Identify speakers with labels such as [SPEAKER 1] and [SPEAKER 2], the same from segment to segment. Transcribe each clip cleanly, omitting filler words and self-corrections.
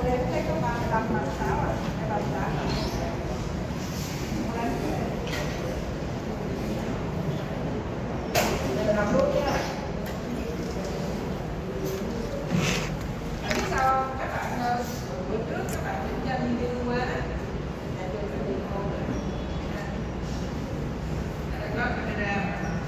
[SPEAKER 1] đếm thấy có 35, 36 rồi, 36 rồi. Làm luôn nha. Tại biết sao không? Các bạn bữa trước các bạn kinh doanh như quá nhà trường phải bị hôn rồi. Có camera.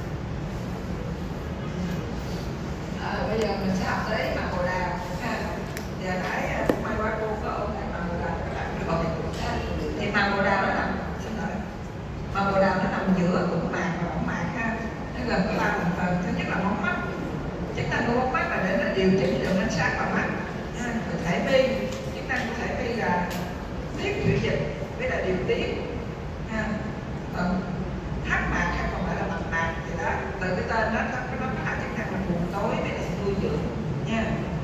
[SPEAKER 1] Bây giờ mình sẽ học tới mặt bồ đào ha. Giờ thấy may quá cô có ôn lại mặt bồ đào các bạn rồi. Thì mặt bồ đào nó nằm, xin lỗi, mặt bồ đào nó nằm giữa củng mạc và võng mạc ha. Nó gồm có 3 thành phần. Thứ nhất là móng mắt. Chức năng của móng mắt là để nó điều chỉnh lượng ánh sáng vào mắt. Thể vi, chức năng của thể vi là tiết chuyển dịch với là điều tiết. Hắc mạc hay còn gọi là mạch mạc thì đó, từ cái tên đó nó có hai chức năng là buồn tối với lại nuôi dưỡng nha.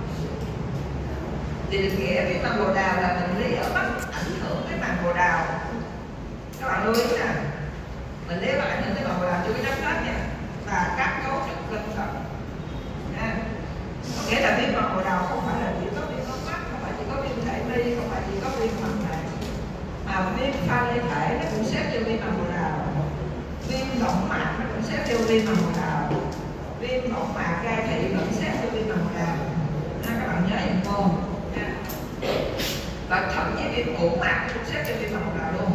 [SPEAKER 1] Thì định nghĩa viêm màng bồ đào là bệnh lý ở mắt ảnh hưởng tới màng bồ đào. Các bạn lưu ý nè, bệnh lý ảnh hưởng tới màng bồ đào chưa có nhắc hết nha, và các cấu trúc lân cận. Có nghĩa là viêm màng bồ đào không phải là chỉ có viêm mắt, không phải chỉ có viêm thể vi, không phải chỉ có viêm màng mạc, mà viêm pha lê thể nó cũng xếp vô viêm màng bồ đào. Viêm võng mạc nó cũng xếp vô viêm màng bồ đào, viêm võng mạc gai thị vẫn xếp vô viêm màng bồ đào. Các bạn nhớ info nha. Và thậm chí viêm củng mạc cũng xếp vô viêm màng bồ đào luôn.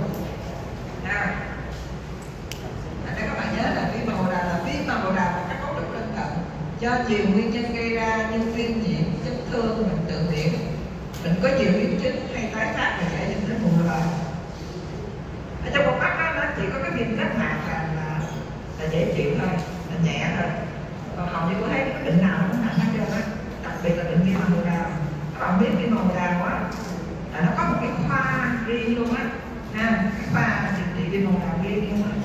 [SPEAKER 1] Các bạn nhớ là viêm màng bồ đào là viêm màng bồ đào và các cấu trúc lân cận do nhiều nguyên nhân gây ra như viêm nhiễm, chấn thương, bệnh tự miễn, bệnh có nhiều biến chứng hay tái phát và dễ dẫn đến mù loà. Ở trong con mắt đó, nó chỉ có cái viêm kết mạc là dễ chịu thôi, là nhẹ thôi. Còn hầu như có thấy cái bệnh nào cũng nặng hết trơn á, đặc biệt là bệnh viêm màng bồ đào. Các bạn biết viêm màng bồ đào á là nó có một cái khoa riêng luôn á, cái khoa điều trị viêm màng bồ đào riêng luôn á.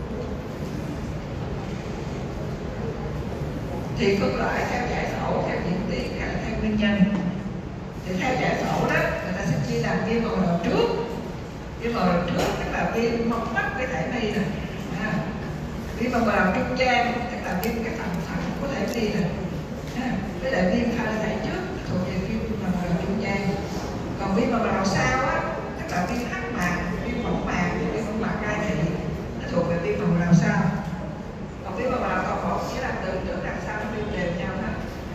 [SPEAKER 1] Thì phân loại theo giải phẫu, theo diễn tiến hay là theo nguyên nhân. Thì theo giải phẫu đó, người ta sẽ chia làm viêm màng bồ đào trước. Viêm màng bồ đào trước tức là viêm móng mắt với thể vi nè. Viêm màng bồ đào trung gian tức là viêm cái phần thẳng của thể vi nè. Với lại viêm pha lê thể trước thuộc về viêm màng bồ đào trung gian. Còn viêm màng bồ đào sau á, tức là viêm hắc mạc, viêm võng mạc, viêm võng mạc gai thị, nó thuộc về viêm màng bồ đào sau. Còn viêm màng bồ đào toàn bộ nghĩa là từ trước đằng sau nó đều đều nhau đó.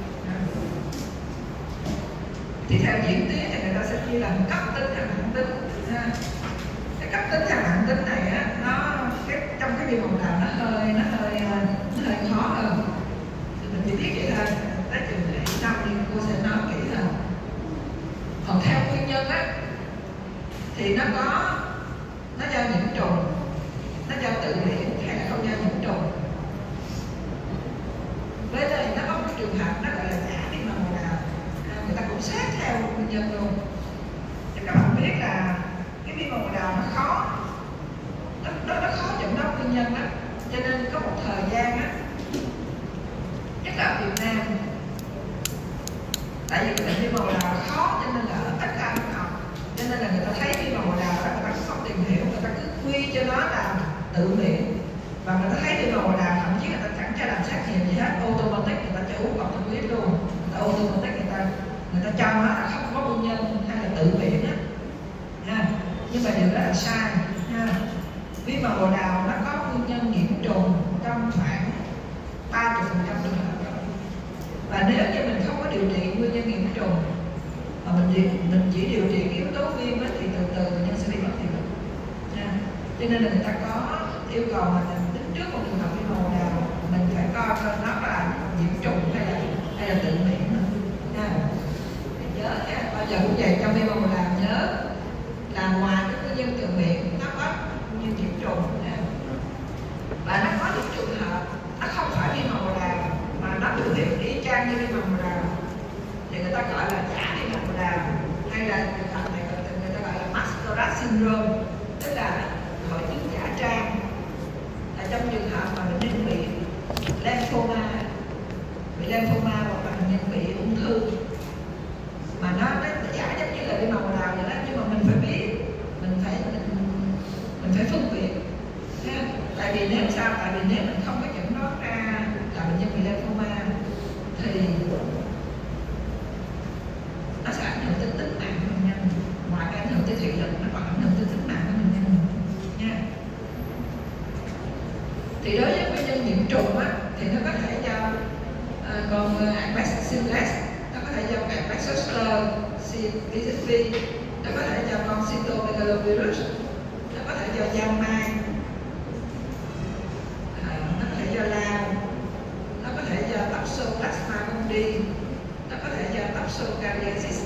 [SPEAKER 1] Thì theo diễn tiến thì người ta sẽ chia làm cấp tính và mãn tính. Cái cấp tính và mãn tính này á, trong cái viêm màng bồ đào nó hơi khó hơn. Thì mình chỉ biết vậy thôi. Tới trường để năm thì cô sẽ nói kỹ hơn. Còn theo nguyên nhân á, thì nó do nhiễm trùng, nó do tự miễn hay là không do nhiễm trùng. Với đây nó có một trường hợp nó gọi là giả viêm màng bồ đào, người ta cũng xét theo nguyên nhân luôn. Thì các bạn biết là cái viêm màng bồ đào nó khó, nó khó nhận đoán nguyên nhân đó. Cho nên có một thời gian á, nhất là ở Việt Nam, tại vì cái bệnh viêm màng bồ đào khó cho nên là ở tất cả các học, cho nên là người ta thấy viêm màng bồ đào đó, người ta cũng không tìm hiểu, người ta cứ quy cho nó là tự miễn. Và người ta thấy viêm màng bồ đào thậm chí người ta chẳng cho làm xét nghiệm gì hết, automatic người ta cho uống corticoid luôn, người ta automatic người ta cho nó là không có nguyên nhân hay là tự miễn á. Nhưng mà điều đó là sai nha. Viêm màng bồ đào nó có nguyên nhân nhiễm trùng trong khoảng 30% trường hợp. Và nếu như mình không có điều trị nguyên nhân nhiễm trùng mà mình chỉ điều trị cái yếu tố viêm á, thì từ từ bệnh nhân sẽ bị mất thị lực. Cho nên là người ta có yêu cầu mà mình tính trước một trường hợp viêm màng bồ đào, mình phải coi nó là nhiễm trùng hay là tự miễn nữa. Nhớ nha, bao giờ cũng vậy, trong viêm màng bồ đào nhớ là ngoài cái nguyên nhân tự miễn nó có nguyên nhân nhiễm trùng nha. Và nó có những trường hợp nó không phải viêm màng bồ đào mà nó biểu hiện y chang như viêm màng bồ đào, thì người ta gọi là giả viêm màng bồ đào, hay là người ta gọi là masquerade syndrome, tức là hội chứng giả trang. Là trong trường hợp mà bệnh nhân bị lymphoma hoặc là bệnh nhân bị ung thư mà nó giả giống như là viêm màng bồ đào vậy đó, nhưng mà mình phải biết, mình phải phân biệt. Tại vì nếu sao? Tại vì nếu mình không có chẩn đoán ra là bệnh nhân bị lymphoma thì nó sẽ ảnh hưởng đến tính mạng của bệnh nhân. Còn Acbacillus nó có thể do Acbacillus CSV, nó có thể do con Cytomegalovirus, nó có thể do giang mai, nó có thể do lao, nó có thể do Toxoplasma gondii, nó có thể do Toxocariasis.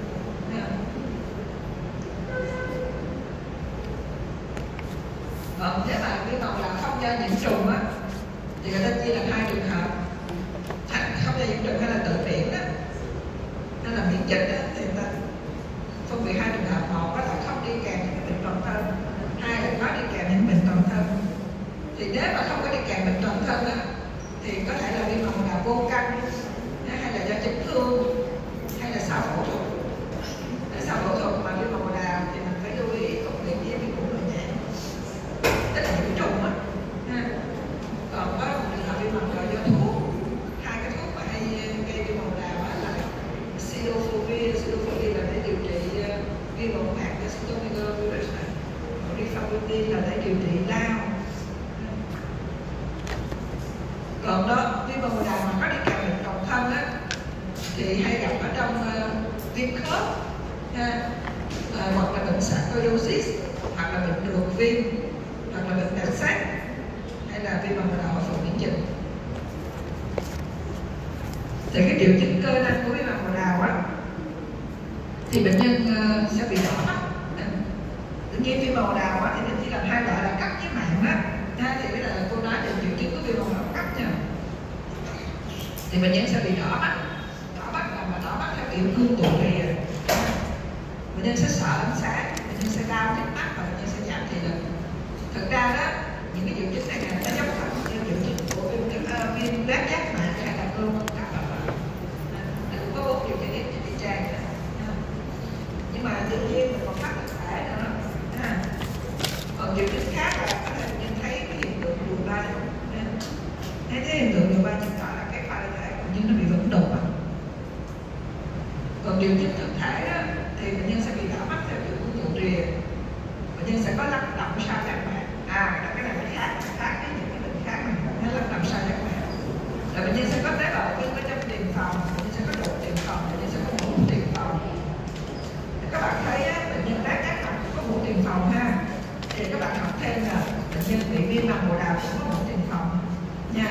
[SPEAKER 1] Còn nếu mà vi màu là không do nhiễm trùng á thì người ta chia làm hai trường hợp: không do nhiễm trùng hay là tự miễn đó, hay là miễn dịch đó, thì người ta phân biệt hai trường hợp. Một đó là không đi kèm những bệnh toàn thân, hai là có đi kèm những bệnh toàn thân. Thì nếu mà không có đi kèm bệnh toàn thân á thì có thể là vi màu là vô căn, hay là do chấn thương, hay là sau phẫu thuật. Để sau phẫu thuật mà vi màu đào thì mình phải lưu ý phân biệt với vi khuẩn nội nhãn, tức là nhiễm trùng á. Còn có một trường hợp vi màu là do thuốc. Hai cái thuốc mà hay gây vi màu đào là Cidofovir là để điều trị viêm màu hạt, và Cytomegalovirus này, còn Rifabutin là để điều trị lao. Còn đó viêm màu đào mà có đi kèm bệnh toàn thân á thì hay gặp ở trong viêm khớp, hoặc là bệnh sarcoidosis, hoặc là bệnh ruột viêm, hoặc là bệnh tàn sát, hay là viêm màu đào ở phần miễn dịch. Thì cái triệu chứng cơ năng của viêm màu đào á thì bệnh nhân sẽ bị đỏ mắt. Tự nhiên viêm màu đào á thì nó chỉ làm hai loại là cắt với mạn á. Thì cái là cô nói về triệu chứng của viêm màu đào cắt nha. Thì bệnh nhân sẽ bị đỏ mắt là đỏ mắt theo kiểu cương tụ rìa. Bệnh nhân sẽ sợ ánh sáng, bệnh nhân sẽ đau nhức mắt và bệnh nhân sẽ giảm thị lực. Thực ra đó, những cái triệu chứng này nó giống như triệu chứng của viêm loét giác mạc hay là cơn cắt vào. Nó cũng có 4 triệu chứng y chang. Nhưng mà tự nhiên mình còn phát thực thể nữa. Còn triệu chứng khác là có thể bệnh nhân thấy cái hiện tượng đường bay. Thấy cái hiện tượng đường bay chứng tỏ là cái pha thể của bệnh nhân nó bị vỡ đục. Còn triệu chứng thực thể đó thì bệnh nhân sẽ bị đỏ mắt theo kiểu cương tụ rìa. Bệnh nhân sẽ có lắng động sau giác mạc. Cái này nó khác với những cái bệnh khác này, nó lắng động sau giác mạc. Rồi bệnh nhân sẽ có tế bào viêm ở trong tiền phòng, bệnh nhân sẽ có đục tiền phòng, bệnh nhân sẽ có mũ tiền phòng. Các bạn thấy á, bệnh nhân loét giác mạc có mũ tiền phòng ha. Thì các bạn học thêm là bệnh nhân bị viêm màu đào cũng có mũ tiền phòng nha.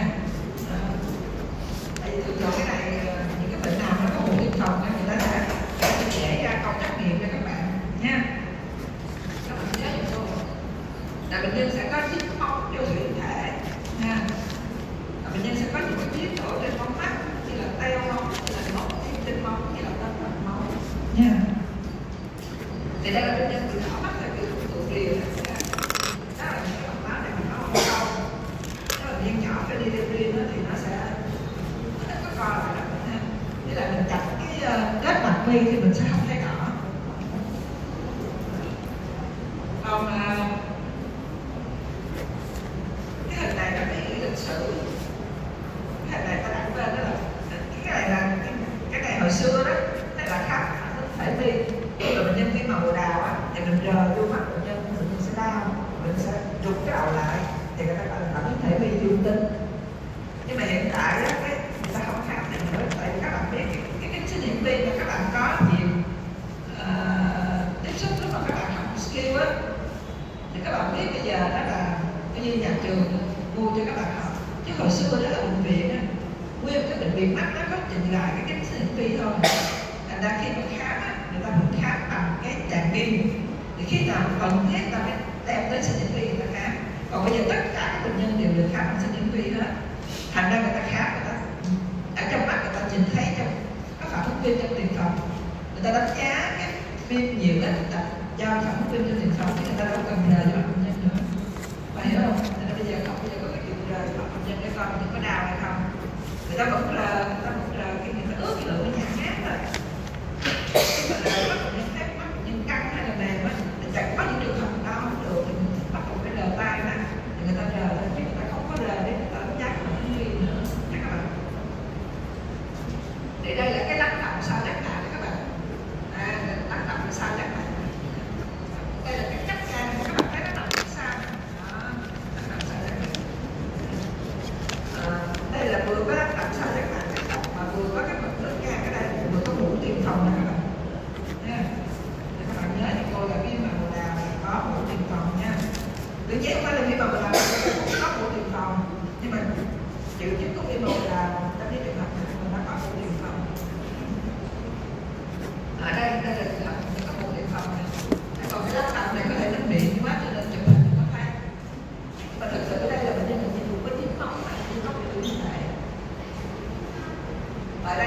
[SPEAKER 1] Tại vì thường cái này những cái bệnh nào nó có mũ tiền phòng thì người ta sẽ dễ ra câu trắc nghiệm cho các bạn nha. Các bạn nhớ giùm tôi. Là bệnh nhân sẽ có dính máu vô thủy thể nha. Bệnh nhân sẽ có những cái biến đổi trên móng mắt như là teo móng, như là móng trên móng, như là tắc mạch máu nha. Thì đây là bệnh nhân bị đỏ mắt theo kiểu cương tụ rìa. Đó là những cái mạch máu này mình nói không sâu. Đó là bệnh nhân nhỏ phenylketonuria thì nó sẽ ít có co lại đó. Như là mình chặt cái kết mạch mi thì mình sẽ không thấy đỏ. Còn cái hình này nó có ý nghĩa lịch sử. Cái hình này ta đặt tên đó là cái này hồi xưa đó, đây là khám thể mi. Khi mà bệnh nhân viêm màu đào á thì mình rờ vô mắt bệnh nhân sẽ đau, mình sẽ rụt cái đầu lại thì người ta gọi là phản thể mi dương tính. Nhưng mà hiện tại á người ta không khám này nữa, tại vì các bạn biết cái kính sinh hiển vi mà các bạn có nhiều tiếp xúc lúc mà các bạn học skill á thì các bạn biết bây giờ đó là cái như nhà trường mua cho các bạn học, chứ hồi xưa đó là bệnh viện á, nguyên cái bệnh viện mắt nó có trình lại cái kính sinh hiển vi thôi. Thành ra khi mà khám á, người ta cũng khám bằng cái tràng kim, thì khi nào cần thiết ta mới đem tới sinh hiển vi người ta khám. Còn bây giờ tất cả các bệnh nhân đều được khám bằng sinh hiển vi hết. Thành ra người ta khám, người ta ở trong mắt người ta nhìn thấy trong có phản ứng viêm trong tiền phòng, người ta đánh giá cái viêm nhiều đó, người ta giao phản ứng viêm trong tiền phòng chứ người ta đâu cần rời cho bệnh nhân nữa. Bạn hiểu không? Nên là bây giờ không, bây giờ có cái chuyện rời cho bệnh nhân để coi bệnh nhân có đau hay không. Người ta vẫn rờ khi người ta ướt cái lượng cái nhãn mát rồi. Mà rời mắt bệnh nhân thép, mắt bệnh nhân căng hay là mềm á, thì chẳng có những trường hợp đau không được thì bắt buộc phải rờ tay ra, thì người ta rờ lên chứ người ta không có rờ để người ta đánh giá phản ứng viêm nữa nha các bạn. Thì đây là cái lắng động sau giác mạc đó các bạn. Lắng động sau giác mạc. Đây là cái cách ra các bạn thấy nó nằm phía sau. Lắng động sau giác mạc. Đây là vừa có lắng động sau giác mạc.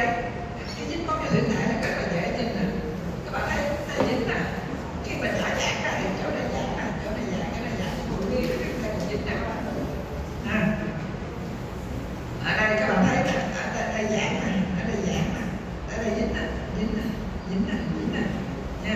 [SPEAKER 1] đây, cái dính móng cho thủy thể là rất là dễ nhìn nè. Các bạn thấy nó dính nè, khi mình thả giãn ra thì chỗ này giãn nè, chỗ này giãn, cái này giãn, bụi đi cái này dính nè các bạn. Ở đây các bạn thấy nè, ở đây giãn nè, ở đây giãn nè, ở đây dính nè, dính nè, dính nè, dính nè, nha.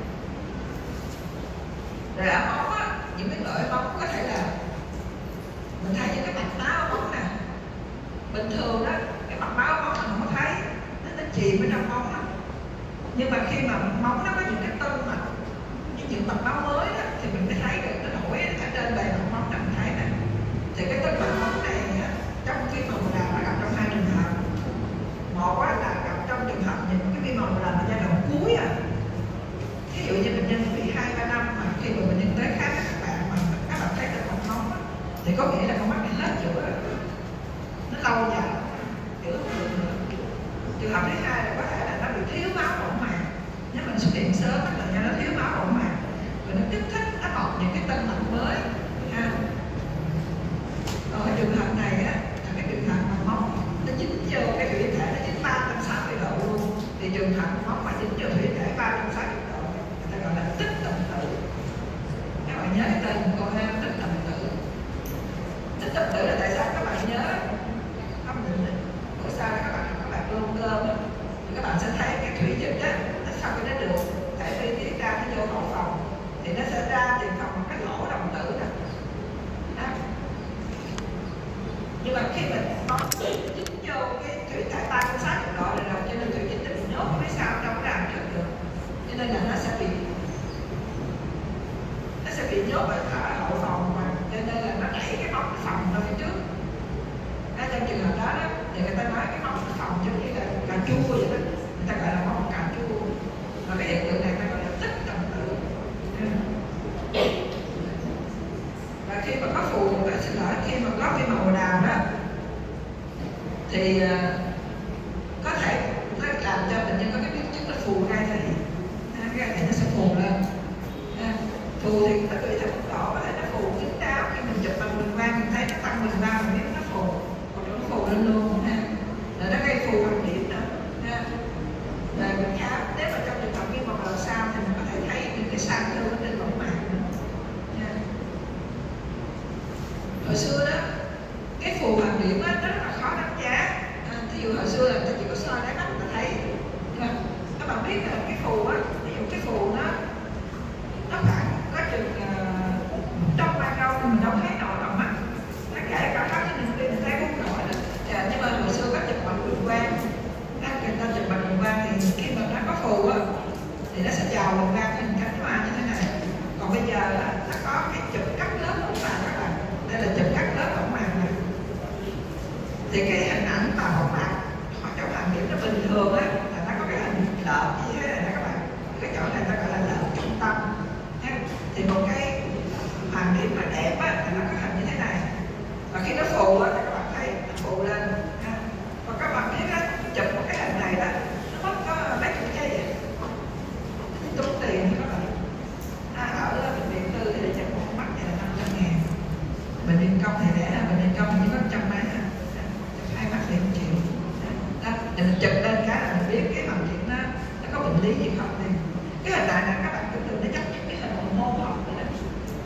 [SPEAKER 1] Rồi ở móng á, những cái lỗi móng có thể là mình thấy những cái mạch máu ở móng nè. Bình thường đó, cái mạch máu ở móng mình không có thấy, nó chìm ở trong móng đó. Nhưng mà khi mà móng nó có những cái tân mạch, những mạch máu mới đó, thì mình mới thấy được nó nổi ở trên bề mặt móng này mình thấy nè. Thì cái tân mạch móng này á, trong cái màu đào nó gặp trong hai trường hợp. Một là gặp trong trường hợp những cái viêm màu đào ở giai đoạn cuối à. Ví dụ như bệnh nhân bị 2-3 năm mà khi mà bệnh nhân tới khám các bạn mà các bạn thấy tân mạch móng á, thì có nghĩa là con mắt này hết chữa rồi. Nó lâu dài chữa không được nữa. Trường hợp thứ hai là có thể là nó bị thiếu máu bỏng màng. Nếu mình xuất hiện sớm là do nó thiếu máu bỏng màng và nó kích thích, nó bọc những cái tân mạch mới ha. Còn ở trường hợp này á, là cái trường hợp mà móng nó dính vô cái thủy thể, nó dính 360 độ luôn. Thì trường hợp móng mà dính vô thủy thể 360 độ người ta gọi là tích tận tử. Các bạn nhớ cái tên của con ha, tích tận tử. Tích tận tử là tại sao các bạn nhớ không định đấy. Bữa sau các bạn luôn cơm á, thì các bạn sẽ thấy cái thủy dịch á, nó sau khi nó được thải vi tiết ra nó vô hậu phòng thì nó sẽ ra tiền phòng một cái lỗ đồng tử nè. Nhưng mà khi mình bấm dính vô cái thủy thể 360 độ này rồi, cho nên thủy dịch nó bị nhốt ở phía sau, đâu có làm trước được, cho nên là nó sẽ bị nhốt ở hậu phòng, mà cho nên là nó đẩy cái móng phòng ra phía trước. Trong trường hợp đó thì người ta nói cái móng phòng giống như là cà chua vậy đó, người ta gọi là móng cà chua. Và cái hiện tượng này ta gọi là tích tận tử. Và khi mà có phù, xin lỗi, khi mà có viêm màu đào đó thì có thể nó làm cho bệnh nhân có cái biến chứng là phù gai thị. Cái gai thị nó sẽ phù lên. Phù thì tùy theo mức độ, có thể nó phù kín đáo, khi mình chụp bằng bình quang mình thấy nó tăng bình quang mình biết nó phù, hoặc nó phù lên luôn ha. Rồi nó gây phù bằng điểm nữa ha. Rồi mình khám, nếu mà trong trường hợp viêm màu đào sao thì mình có thể thấy những cái sang thương ở trên võng mạc nữa nha. Hồi xưa đó, cái phù bằng điểm đó rất là khó đánh giá. Ví dụ hồi xưa là người ta chỉ có soi đáy mắt người ta thấy. Các bạn biết là cái phù á, ví dụ cái phù nó khoảng có chừng trong ban đầu thì mình đâu thấy nổi bằng mắt, nó kể cả các cái mình thấy cũng nổi nữa. Nhưng mà hồi xưa có chụp bằng bình quang, người ta chụp bằng bình quang thì khi mà nó có phù á thì nó sẽ dò bình quang hình cánh hoa như thế này. Còn bây giờ nó có cái chụp cắt lớp võng mạc các bạn, đây là chụp cắt lớp võng mạc này. Thì cái hình ảnh mà võng mạc hoặc chỗ hoàng điểm nó bình thường á là nó có cái hình lợn như thế này nè các bạn. Cái chỗ này ta gọi là lợn trung tâm. Thì một cái hoàng điểm mà đẹp á thì nó có hình như thế này. Và khi nó phù á thì các bạn thấy nó phù lên. Và các bạn biết á, chụp một cái hình này đó nó mất có mấy chục giây vậy. Tốn tiền thì các bạn. Ở bệnh viện tư thì chụp một mắt này là 500.000. Bệnh viện công thì rẻ, bệnh viện công chỉ có 100 mấy à. Chụp 2 mắt thì 1 triệu. Đó, thì mình chụp lên cái là mình biết cái bằng chuyện nó có bệnh lý gì không thì cái hình này là các bạn cứ đừng để chấp nhận cái hình mô học vậy đó.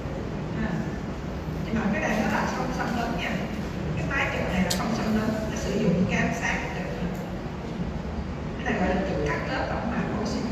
[SPEAKER 1] Nhưng mà cái này nó là không xâm lấn nha. Cái máy chụp này là không xâm lấn, nó sử dụng cái ánh sáng chụp. Cái này gọi là chụp cắt lớp võng mạc OCT.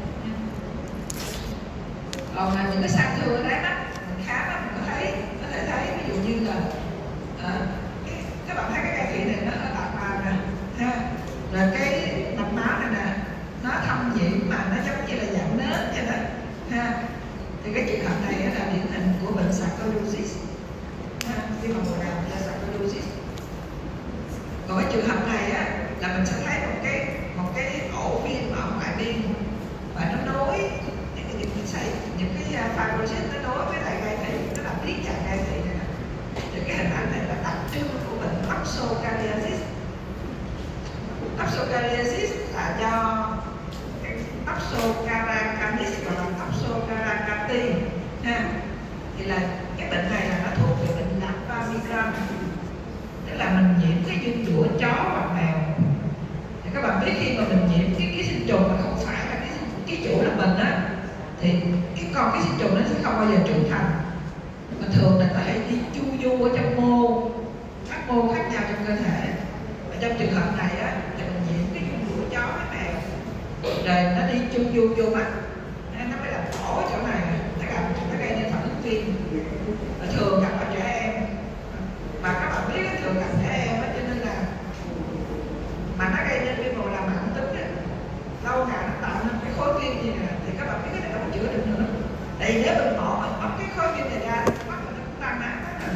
[SPEAKER 1] Còn những cái sang thương ở đáy mắt mình khám á, mình có thể thấy ví dụ như là các bạn thấy cái gai thị này nó tạt vào nè, rồi cái mạch máu này nè nó thâm nhiễm mà nó giống như là dạng nến vậy đó ha. Thì cái trường hợp này là điển hình của bệnh sarcoidosis, viêm màu đào là sarcoidosis. Còn cái trường hợp này á là mình sẽ thấy một cái ổ viêm ở ngoại biên và nó nối những cái fibrosis nó nối với lại gai thị, nó làm biến dạng gai thị này. Thì cái hình ảnh này là đặc trưng của bệnh toxocariasis. Toxocariasis là do Toxocaracanis hoặc là Toxocaracati ha. Thì là cái bệnh này là nó thuộc về bệnh lạc Pamicram, tức là mình nhiễm cái dương đũa chó hoặc mèo. Thì các các bạn biết khi mà mình nhiễm cái ký sinh trùng mà không phải là cái chủ là mình á, thì cái con ký sinh trùng nó sẽ không bao giờ trưởng thành. Mà thường là nó hay đi chu du ở trong mô, các mô khác nhau trong cơ thể. Và trong trường hợp này á, thì mình nhiễm cái dung của chó với mèo, rồi nó đi chu du vô mắt, nó mới làm khổ ở chỗ này, nó gây nên phản ứng viêm. Và thường gặp ở trẻ em, và các bạn biết thường gặp trẻ em á, cho nên là mà nó gây nên viêm màu làm mãn tính ấy. Lâu ngày nó tạo nên cái khối viêm gì nè, thì các bạn biết cái này không chữa được nữa. Tại vì nếu mình bỏ cái khối viêm này ra, mắt mình nó cũng tan nát hết rồi.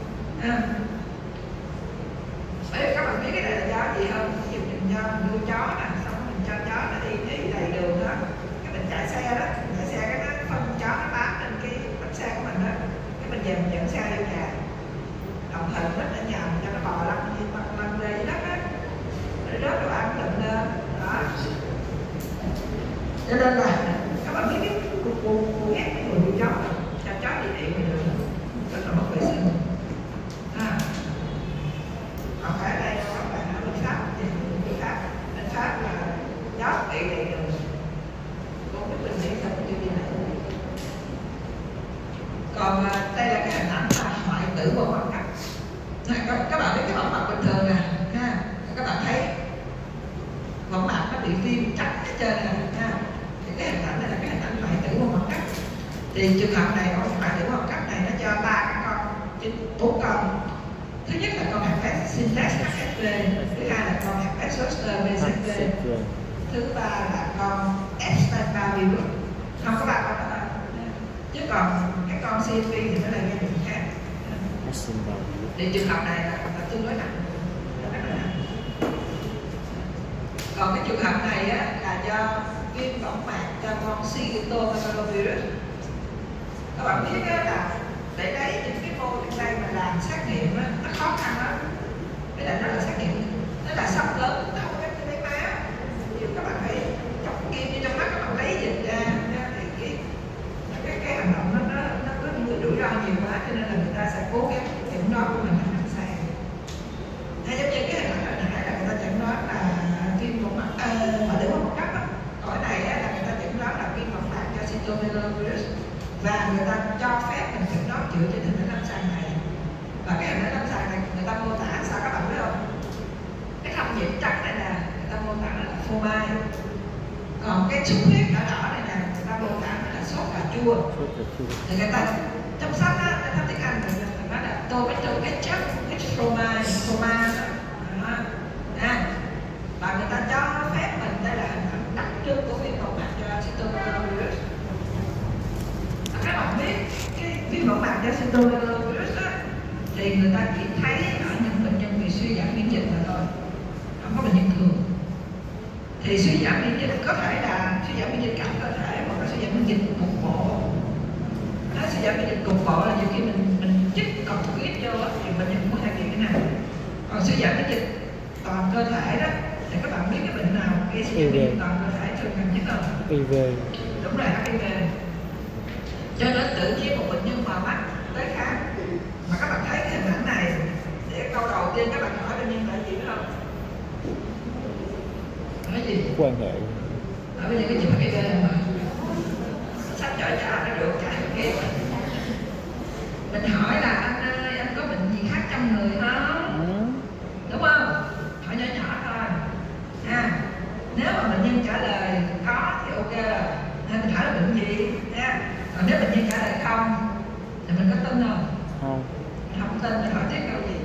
[SPEAKER 1] Bởi vì các bạn biết cái này là do gì không? Ví dụ mình cho mình nuôi chó nè, xong mình cho chó nó đi đầy đường đó, cái mình chạy xe đó, chạy xe cái nó phân chó nó bám lên cái bánh xe của mình đó, cái mình về mình dẫn xe vô nhà, đồng hình rất ở nhà mình cho nó bò lăn đi lăn lê dưới đất á, để rớt đồ ăn lụm lên đó. Cho nên là các bạn biết cái cô ghét cái người nuôi chó, cho chó đi điện thì được, rất là mất vệ sinh. Không phải ở đây đâu, các bạn ở bên Pháp thì bên Pháp là chó bị điện được. Con biết mình nghĩ sao cái chuyện này. Còn đây là cái hình ảnh là hoại tử bằng mặt cắt. Các bạn biết cái võng mạc bình thường nè, các bạn thấy võng mạc nó bị viêm trắng hết trơn nè, thì cái hình ảnh này là cái hình ảnh hoại tử bằng mặt cắt. Thì trường hợp này hoại tử bằng mặt cắt này nó cho 3 cái con, 4 con. Thứ nhất là con herpes simplex HSV, thứ hai là con herpes zoster BCV, thứ ba là con Epstein-Barr virus. Không có 3 con đó đâu. Chứ còn cái con CMV thì nó là gây bệnh khác. Thì trường hợp này là tương đối nặng, rất là nặng. Còn cái trường hợp này á, là do viêm võng mạc do con cytomegalovirus. Các bạn biết á, là để lấy những cái mô trên đây mà làm xét nghiệm á, nó khó khăn lắm. Với lại nó là xét nghiệm, nó là sốc lớn, nó không có cái lấy máu. Nếu các bạn phải chọc kim như trong mắt, các bạn lấy dịch ra thì cái hành động nó có những rủi ro nhiều quá, cho nên là người ta sẽ cố gắng chẩn đoán của mình làm sai. Hay giống như cái hình ảnh hồi nãy là người ta chẩn đoán là viêm võng mạc, mà nếu mà một cách đó, cõi này á, là người ta chẩn đoán là viêm võng mạc do cytomegalovirus, và người ta cho phép mình chẩn đoán dựa trên hình ảnh lâm sàng này. Và cái hình ảnh lâm sàng này người ta mô tả sao các bạn biết không? Cái thâm nhiễm trắng này nè, người ta mô tả là phô mai. Còn cái xuất huyết đỏ đỏ này nè, người ta mô tả là sốt cà chua. Thì người ta trong sách á, người ta tiếng Anh người ta nói là tomato ketchup, phô mai đó. Và người ta cho phép mình đây là hình ảnh đặc trưng của viêm võng mạc do cytomegalovirus. Các bạn biết cái viêm võng mạc do cytomegalovirus á, thì người ta chỉ thấy ở những bệnh nhân bị suy giảm miễn dịch mà thôi, không có bệnh nhân thường. Thì suy giảm miễn dịch có thể là suy giảm miễn dịch cả cơ thể hoặc là suy giảm miễn dịch cục bộ. Nó suy giảm miễn dịch cục bộ là nhiều khi mình chích corticoid vô thì bệnh nhân cũng có thể bị cái này. Còn suy giảm miễn dịch toàn cơ thể đó, thì các bạn biết cái bệnh nào gây suy giảm miễn dịch toàn cơ thể thường gặp nhất không?
[SPEAKER 2] HIV.
[SPEAKER 1] Đúng rồi, HIV. Cho nên tự nhiên một bệnh nhân vào mắt tới khám mà các bạn thấy cái hình ảnh này, để câu đầu tiên các bạn hỏi bệnh nhân là gì biết không? Nói gì?
[SPEAKER 2] Quan hệ.
[SPEAKER 1] Hỏi bệnh nhân cái gì mà cái ghê mà sắp chở trả nó được trả kịp. Mình hỏi là anh ơi, anh có bệnh gì khác trong người không? Đúng không? Hỏi nhỏ nhỏ thôi. Nếu mà bệnh nhân trả lời có thì ok rồi. Mình hỏi là bệnh gì nha. Còn nếu bệnh nhân trả lời không thì mình có tin không?
[SPEAKER 2] Không.
[SPEAKER 1] Mình không tin thì hỏi tiếp câu gì?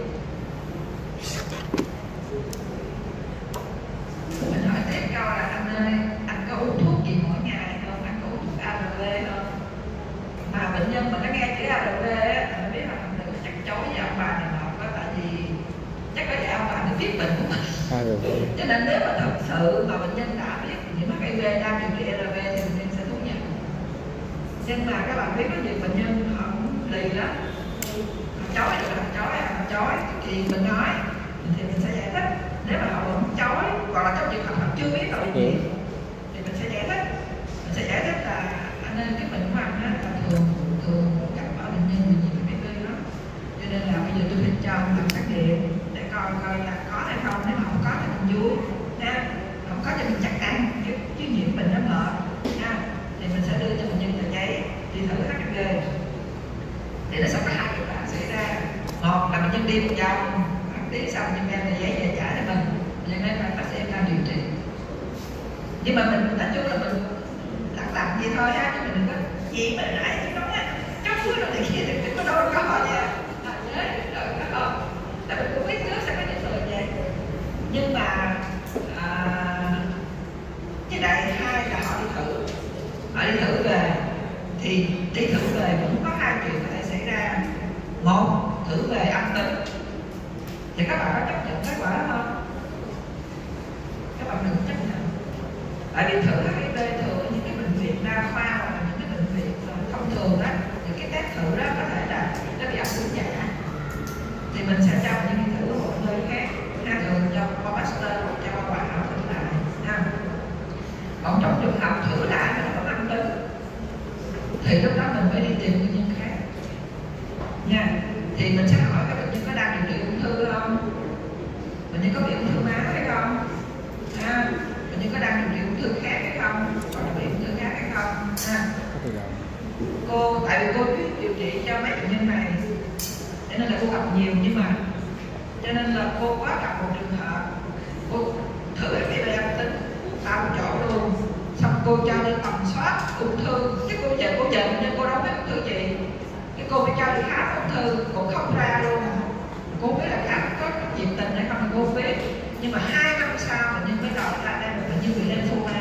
[SPEAKER 1] Mình hỏi tiếp câu là anh ơi, anh có uống thuốc gì mỗi ngày không? Anh có uống thuốc ARV không? Mà bệnh nhân mà nó nghe chữ ARV á, mình biết là mình đừng chặt chối với ông bà này nọ đó, tại vì chắc có lẽ ông bà nó biết bệnh của mình. Cho nên nếu mà thật sự mà bệnh nhân đã biết những mắc HIV đang điều trị ARV thì bệnh nhân sẽ thú nhận. Nhưng mà các bạn biết có nhiều bệnh nhân họ lì lắm, họ chối được là họ chối thì mình nói thì mình sẽ giải thích. Nếu mà họ vẫn chối hoặc là trong trường hợp họ chưa biết tội gì thì mình sẽ giải thích. Mình sẽ giải thích là anh ơi, cái bệnh của anh là thường gặp ở bệnh nhân bị nhiễm HIV đó, cho nên là bây giờ tôi phải cho anh làm xét nghiệm để coi là có hay không. Nếu mà không có thì mình vui nha. tiêm vòng bác sĩ xong nhưng em là giấy về trả cho mình, cho nên là bác sĩ em đang điều trị. Nhưng mà mình nói chung là mình lặng vậy thôi ha, chứ mình đừng có gì mà nãy tôi nói á chốc cuối rồi này kia thì đừng có đôi có họ nha, nhớ rồi có họ, tại mình cũng biết trước sẽ có những người vậy. Nhưng mà cái đại hai là họ đi thử về, thì đi thử về cũng có hai chuyện có thể xảy ra. Một, thử về âm tính thì các bạn có chấp nhận kết quả đó không? Các bạn đừng chấp nhận, tại vì thử HIV thường ở những cái bệnh viện đa khoa hoặc là những cái bệnh viện thông thường đó, những cái test thử đó có thể là nó bị âm tính giả, thì mình sẽ cho những thử ở một nơi khác, thường cho qua Pasteur hoặc cho qua Hòa Hảo thử lại ha. Còn trong trường hợp thử lại mà nó âm tính thì lúc đó mình phải đi tìm nguyên nhân khác nha. Thì mình sẽ hỏi các bệnh nhân có đang điều trị ung thư không, bệnh nhân có bị ung thư máu hay không, bệnh nhân có đang điều trị ung thư khác hay không, hoặc là bị ung thư khác hay không. Cô tại vì cô biết điều trị cho mấy bệnh nhân này cho nên là cô gặp nhiều, nhưng mà cho nên là cô có gặp một trường hợp cô thử cái bệnh âm tính vào một chỗ luôn, xong cô cho đi tầm soát ung thư, cái cô về bệnh nhân cô đâu biết ung thư gì, cái cô phải cho đi khám ung thư cũng không ra luôn. Cô biết là khám có nhiệt tình hay không thì cô biết, nhưng mà 2 năm sau bệnh nhân mới đòi ra đây bệnh nhân bị lymphoma,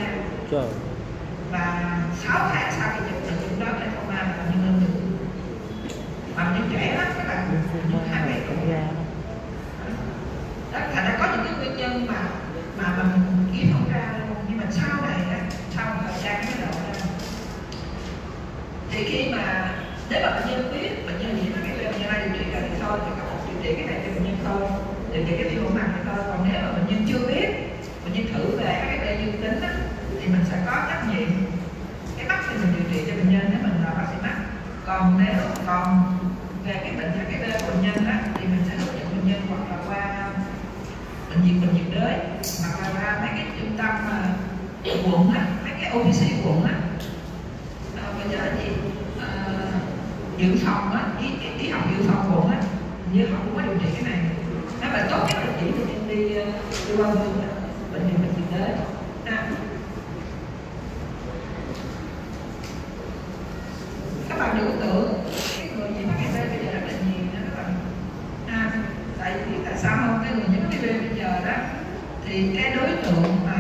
[SPEAKER 1] và 6 tháng sau khi chụp bệnh nhân đó lymphoma là bệnh nhân lên được, mà bệnh nhân trẻ lắm các bạn, 27 tuổi. Đó, thành ra có những cái nguyên nhân mà mình kiếm không ra luôn, nhưng mà sau này sau một thời gian mới lộ ra. Thì khi mà nếu mà bệnh nhân biết bệnh nhân nhiễm cái bệnh nhân này điều trị ra thì thôi, thì các bạn điều trị cái này cho bệnh nhân thôi, điều trị cái viêm hỗn mạc thì thôi. Còn nếu mà bệnh nhân chưa biết, bệnh nhân thử về cái bệnh dương tính á, thì mình sẽ có trách nhiệm cái mắt thì mình điều trị cho bệnh nhân nếu mình là bác sĩ mắt. Còn nếu còn về cái bệnh của bệnh nhân á, thì mình sẽ hướng dẫn bệnh nhân hoặc là qua bệnh nhiệt đới hoặc là qua mấy cái trung tâm quận á, mấy cái OPC quận á, bây giờ gì dự phòng á, đi học dự phòng quận á, như họ cũng có điều trị cái này. Nếu mà tốt nhất là chỉ bệnh nhân đi qua bệnh nhiệt đới. Các bạn đừng tưởng cái người nhiễm HIV bây giờ rất là nhiều nha các bạn. Tại vì tại sao không? Cái người nhiễm HIV bây giờ đó thì cái đối tượng mà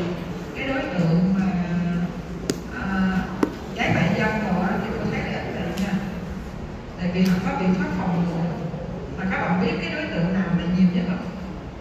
[SPEAKER 1] gái mại dâm rồi đó thì tôi thấy là ít bệnh nha. Tại vì họ có biện pháp phòng ngừa. Mà các bạn biết cái đối tượng nào là nhiều nhất không?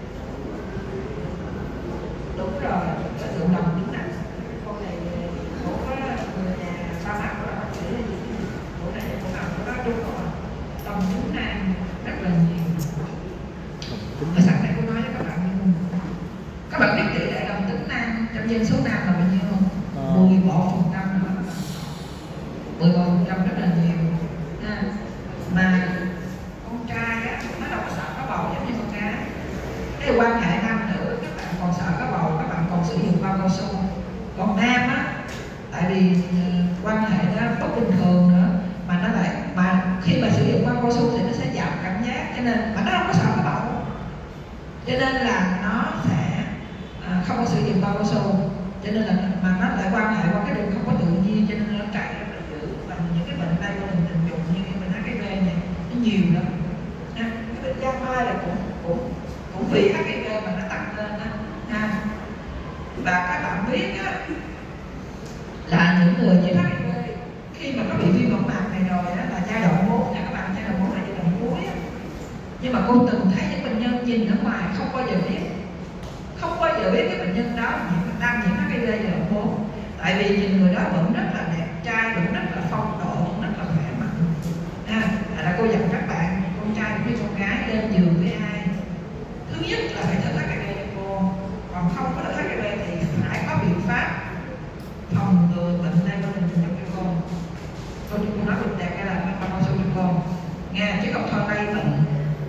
[SPEAKER 1] Đúng rồi, đối tượng đồng tính nặng. Con này cũng có người nhà ba mắt của bác sĩ là gì? Bộ này cũng làm của nó đúng rồi. Đồng tính nặng rất là nhiều. Và sẵn này cô nói với các bạn luôn. Các bạn biết tỷ lệ đồng tính nam trong dân số nam là bao nhiêu không? 11% nữa. 11% rất là nhiều. Mà con trai á, nó đâu có sợ có bầu giống như con gái. Cái quan hệ nam nữ các bạn còn sợ có bầu, các bạn còn sử dụng bao cao su. Còn nam á, tại vì quan hệ đó bất bình thường nữa, mà nó lại khi mà sử dụng bao cao su thì nó sẽ giảm cảm giác, cho nên mà nó không có sợ có bầu, cho nên là nó sẽ không có sử dụng bao cao su, cho nên là mà nó lại quan hệ qua cái đường không có tự nhiên, cho nên nó chạy rất là dữ. Và những cái bệnh tay qua đường tình dục như bệnh HIV này nó nhiều lắm. Cái bệnh giang mai là cũng vì HIV mà nó tăng lên đó. Và các bạn biết á, là những người nhiễm HIV khi mà có bị viêm võng mạc này rồi đó là giai đoạn 4 nha các bạn, giai đoạn 4 là giai đoạn cuối á. Nhưng mà cô từng thấy những bệnh nhân nhìn ở ngoài không bao giờ biết cái bệnh nhân đó đang nhiễm HIV giai đoạn 4. Tại vì nhìn người đó vẫn rất là đẹp trai, vẫn rất là phong độ, vẫn rất là khỏe mạnh. Là cô dặn các bạn, con trai cũng như con gái lên giường với ai, thứ nhất là phải thử HIV cho cô, còn không có thử HIV thì phải có biện pháp phòng ngừa bệnh tay qua đường tình dục cho cô. Cô nói bệnh đẹp hay là bao cao su cho cô nghe, chứ không thôi lây bệnh.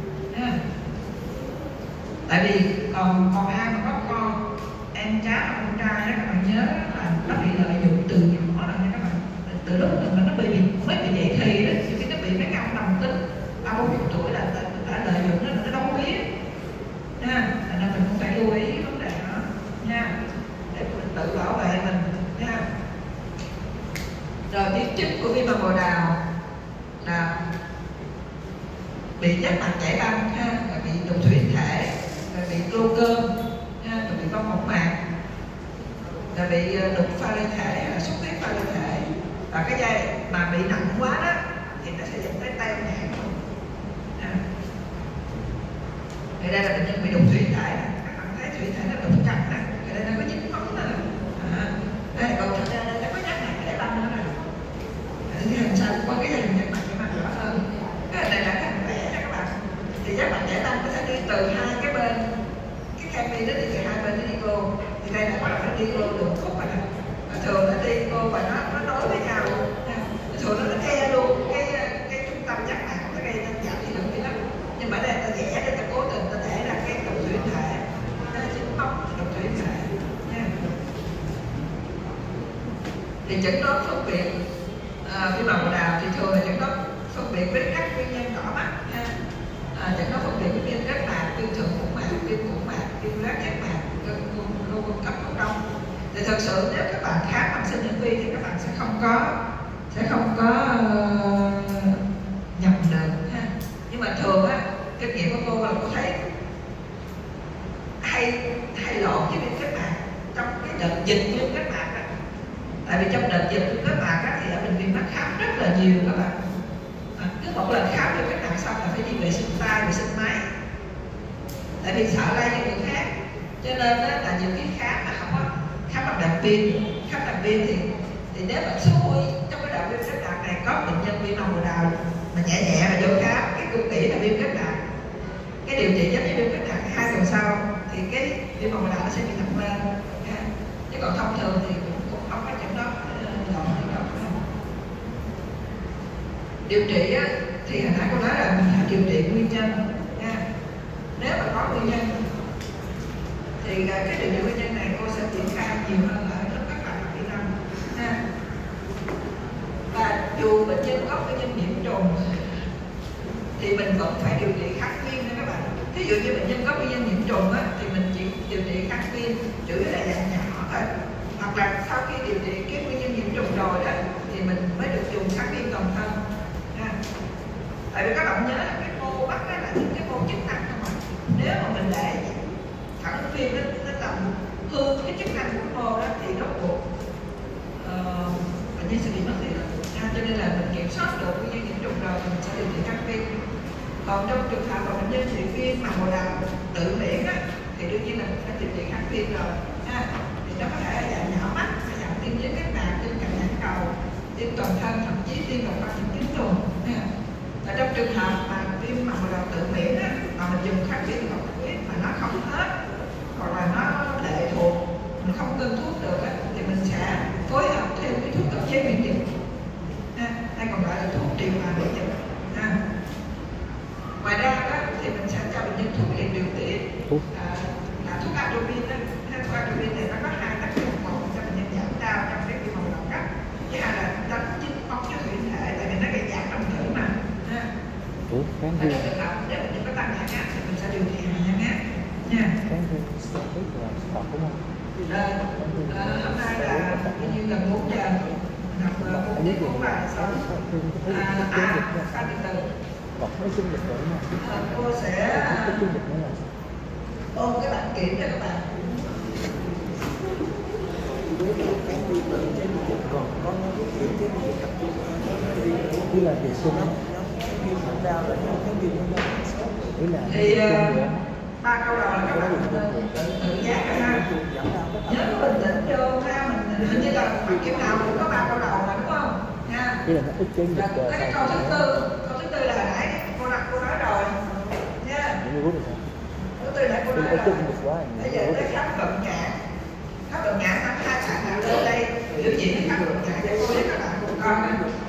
[SPEAKER 1] Tại vì còn ai mà có con em trai hoặc con trai đó, các bạn nhớ là nó bị lợi dụng từ nhỏ rồi nha các bạn. Từ lúc mà nó mới bị dậy thì đó, khi nó bị mấy cái ông đồng tính 30-40 tuổi là đã lợi dụng nó đóng biết nha, nên mình cũng phải lưu ý vấn đề đó nha, để mình tự bảo vệ mình nha. Rồi biến chứng của viêm màng bồ đào là bị giác mạc chảy băng ha, rồi bị đục thủy thể, rồi bị glaucom ha, rồi bị bong bóng mạc, rồi bị đục pha lê thể hay là xuất huyết pha lê thể. Và cái giai mà bị nặng quá đó thì nó sẽ dẫn tới teo nhãn. Thì đây là bệnh nhân bị đục thủy thể, các bạn thấy thủy thể nó đục chặt nè, ở đây nó có dính phấn nè. Đây còn thật ra đây nó có giác mạc chảy băng nữa nè. Thì hình sao có cái hình giác mạc chảy băng rõ hơn. Cái hình này là cái hình vẽ nha các bạn. Thì giác mạc chảy băng nó sẽ đi từ hai cái bên, cái canvi nó đi từ hai bên nó đi vô. Thì đây là bắt đầu nó đi vô đường khúc rồi nè. Thường nó đi vô và nó nối với nhau luôn. Thường nó che luôn cái trung tâm giác mạc, nó gây nên giảm thị lực đi lắm. Nhưng mà đây ta vẽ để ta cố tình ta để ra cái đục thủy thể, nó chính bóng đục thủy thể nha. Thì chẩn đoán phân biệt viêm màng bồ đào thì thường là chẩn đoán phân biệt với các nguyên nhân đỏ mắt ha. Chẩn đoán phân biệt với viêm kết mạc, viêm thượng phủ mạc, viêm phủ mạc, viêm loét giác mạc, lưu cung cấp cổ đông. Thì thật sự nếu các bạn khám bằng sinh tử vi thì các bạn sẽ không có nhầm được ha. Nhưng mà thường á, kinh nghiệm của cô là cô thấy hay lộn với viêm kết mạc trong cái đợt dịch viêm kết mạc á. Tại vì trong đợt dịch viêm kết mạc á thì ở bệnh viện mắt khám rất là nhiều các bạn. Cứ một lần khám viêm kết mạc xong là phải đi vệ sinh tay, vệ sinh máy. Tại vì sợ lây cho người khác. Cho nên á, là nhiều khi khám mà không có khám bằng đợt viêm thì nếu mà xui trong cái đợt viêm kết mạc này có bệnh nhân viêm màng bồ đào mà nhẹ mà vô khám cái cung nghĩ là viêm kết mạc, cái điều trị giống như viêm kết mạc 2 tuần sau thì cái viêm màng bồ đào nó sẽ bị nặng lên nha. Chứ còn thông thường thì cũng không có chẩn đoán đâu. Điều trị á, thì hồi nãy cô nói là mình phải điều trị nguyên nhân nha. Nếu mà có nguyên nhân thì cái điều trị nguyên nhân này cô sẽ triển khai nhiều hơn ở các bạn kỹ năng ha. Và dù bệnh nhân có nguyên nhân nhiễm trùng thì mình vẫn phải điều trị kháng viêm nha các bạn. Ví dụ như bệnh nhân có nguyên nhân nhiễm trùng á, thì mình chỉ điều trị kháng viêm chủ yếu là dạng nhỏ thôi. Hoặc là sau khi điều trị cái nguyên nhân nhiễm trùng rồi đó thì mình mới được dùng kháng viêm toàn thân ha. Tại vì các bạn nhớ là cái mô mắt đó là những cái mô chức năng không ạ? Nếu mà mình để phản ứng viêm nó làm hư cái chức năng của cái mô đó thì rốt cuộc bệnh nhân sẽ bị mất thị lực. Cho nên là mình kiểm soát được nguyên nhân nhiễm trùng rồi thì mình sẽ điều trị kháng viêm. Còn trong trường hợp mà bệnh nhân bị viêm màng bồ đào tự miễn á, thì đương nhiên là mình phải điều trị kháng viêm rồi ha. Thì nó có thể là dạng nhỏ mắt, dạng viêm dưới kết mạc, viêm cạnh nhãn cầu, viêm toàn thân, thậm chí viêm đồng quan nhiễm trùng ha. Và trong trường hợp mà viêm màng bồ đào tự miễn á, mà mình dùng kháng viêm hoặc huyết mà nó không hết hoặc là nó lệ thuộc, mình không ngưng thuốc được á, thì mình sẽ phối hợp thêm cái thuốc cấp chế miễn dịch hay còn gọi là thuốc điều hòa miễn dịch ha. Ngoài ra đó thì mình sẽ cho bệnh nhân thuốc liền điều tiết là thuốc atropine đó. Thuốc atropine này nó có hai tác dụng: một cho bệnh nhân giảm đau trong cái viêm màng bồ cấp, thứ hai là đánh chính bóng cho thủy thể, tại vì nó gây giảm đồng thủy mà ha. Và trong trường hợp nếu bệnh nhân có tăng nhãn áp thì mình sẽ điều trị nhãn áp nha. Hôm nay là bao nhiêu, gần 4 giờ học 4 tiết 4 bài xong. Ca từ từ cô sẽ ôn cái bản kiểm cho các bạn. Thì 3 câu đầu là các bạn tự giác rồi ha. Nhớ bình tĩnh vô ha, mình hình như là kiểu nào cũng có 3 câu đầu mà đúng không? Nha. Và cái câu thứ tư là hồi nãy cô nói rồi nha. Thứ tư nãy cô nói rồi. Bây giờ tới khám cận nhãn. Khám cận nhãn năm 2 bạn nào lên đây biểu diễn khám cận nhãn cho cô với các bạn cùng con.